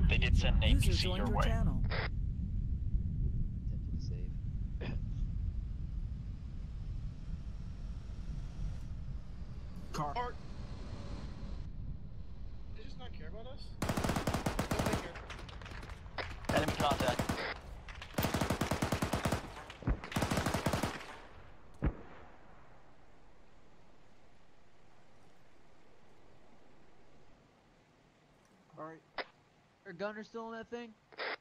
They did send an User APC joined your your way. channel. Attempted to save. Car. Or... They just not care about us? Don't they care? Enemy contact. Alright. Our gunner still in that thing?